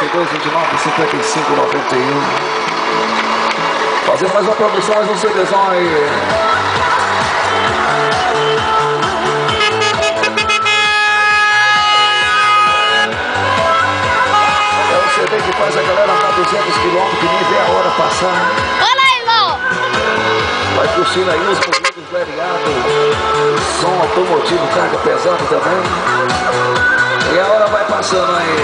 32, 29, 55, 91. Fazendo mais uma produção, mais um CDzão aí. É o CD que faz a galera andar 200 km que nem vê a hora passar. Olha aí, irmão! Vai curtindo aí os movimentos variados, som automotivo, carga pesada também. E a hora vai passando aí.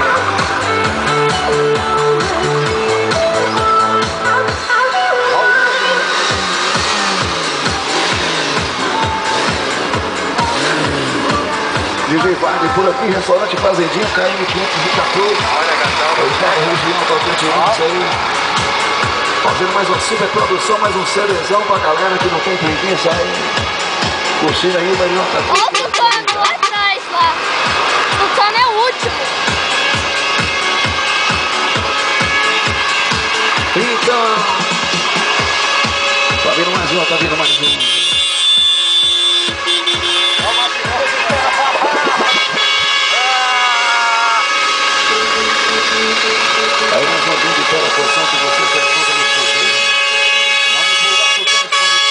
DJ Wagner por aqui, restaurante Fazendinha, KM 514. Olha, gatão. Está em região totalmente isso aí. Fazendo mais uma super produção, mais um CDzão pra galera que não tem preguiça aí. Curtindo aí o melhor tá tudo. Olha o Tucano lá atrás, lá. O Tucano é o último. Então, tá vindo mais um, tá vindo mais um. Aí nós vamos vir de toda a posição que você já escuta no seu vídeo. Vamos pular do telefone, pular do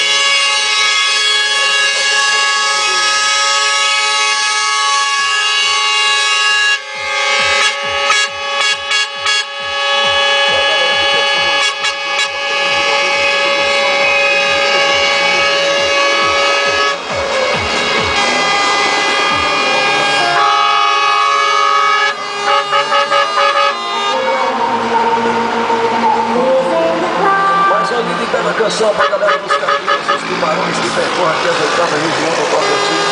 a canção pra galera dos caminhos, os tubarões que percorrem aqui as oitavas região do Tocantins.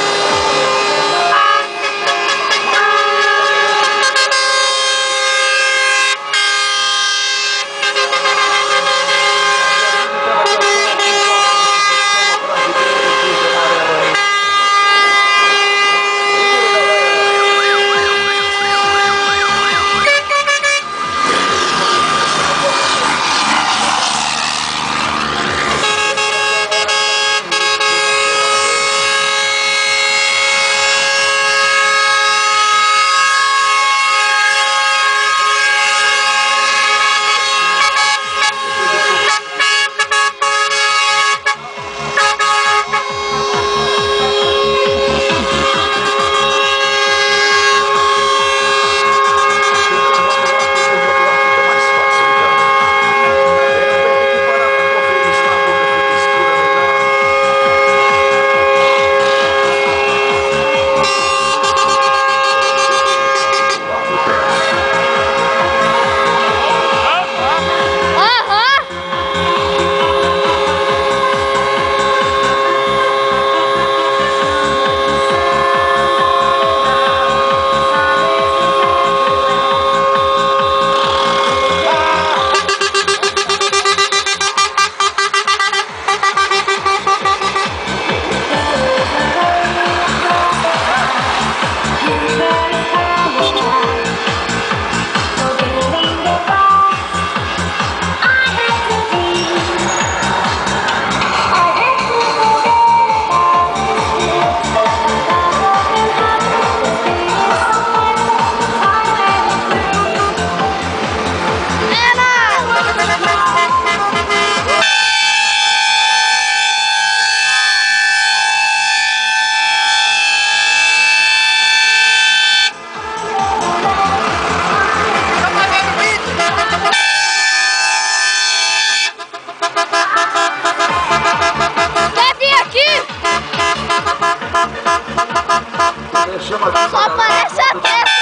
Só aparece a testa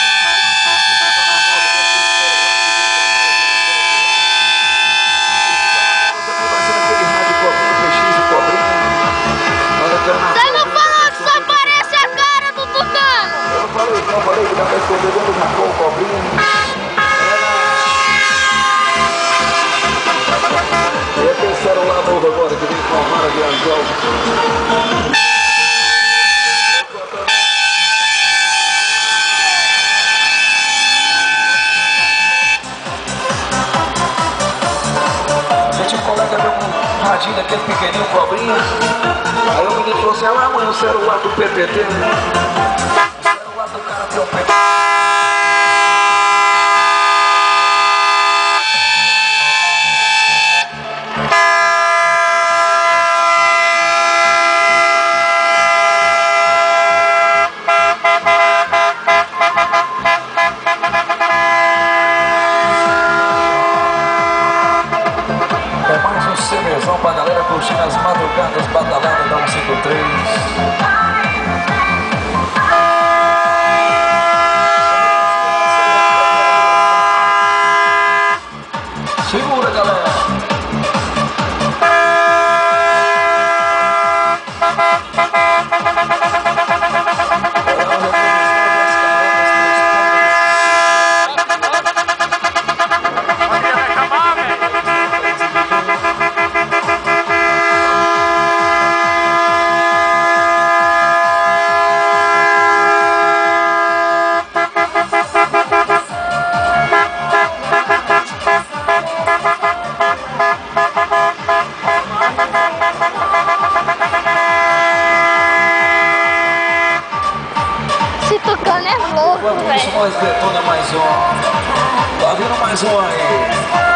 Você não falou que só aparece a cara do Tucano? Eu falei que dá pra esconder dentro do Jacó, cobrinha. E aquele celular novo agora que vem com a vara de anzol. Radinho daquele pequenininho cobrinha. Aí o menino falou assim: ah, mãe, o celular do PPT, né? O celular do cara teu pai. curtindo as madrugadas badaladas da 153. Segura, galera. Se tocando é louco, Enquanto isso, velho. nós detona mais um. Tá vindo mais um aí.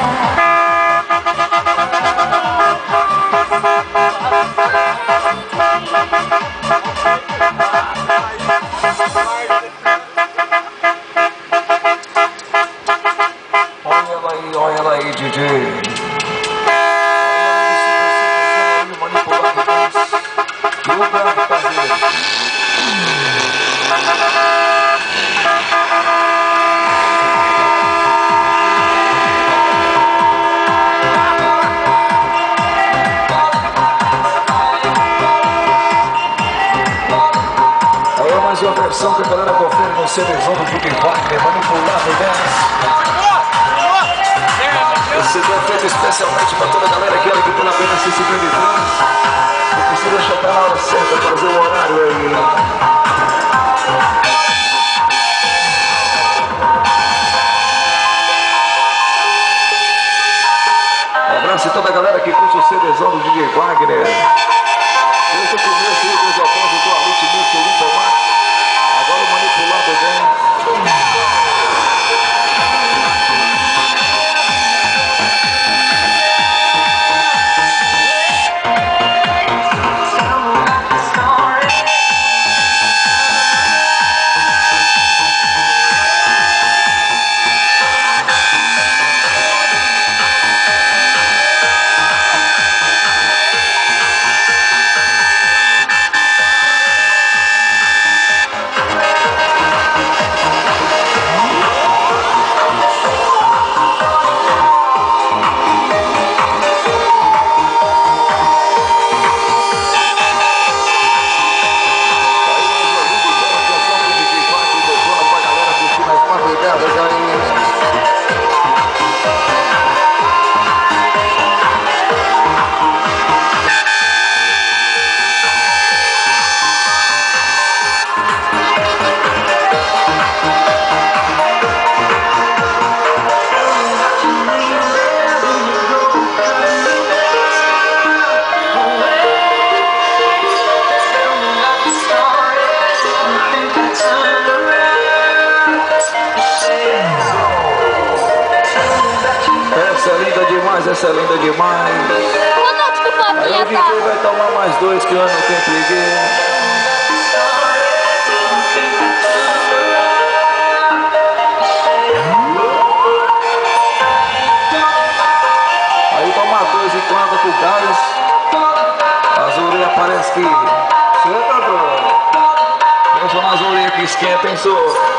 Olha ela aí, DJ. Manipulado e o branco parceiro. Aí é mais uma versão que a galera confere no CDzão do Duque Wagner, manipulado, né? Esse CD é feito especialmente para toda a galera que era aqui pela pena 153. Não precisa chegar na hora certa, fazer o horário aí. Um abraço a toda a galera que curte o CDzão do DJ Wagner. Desde o começo, o Deus Alfonso, do Alite, Mitch, o Limpo Max. Agora o manipulado vem. Essa é linda demais. Boa noite, que Aí o papinha DJ tá. vai tomar mais dois que eu não tenho preguiça. Aí toma dois e planta com gás. As orelhas parece que... Você tá doido? Pensa nas orelhas que esquenta, hein, senhor?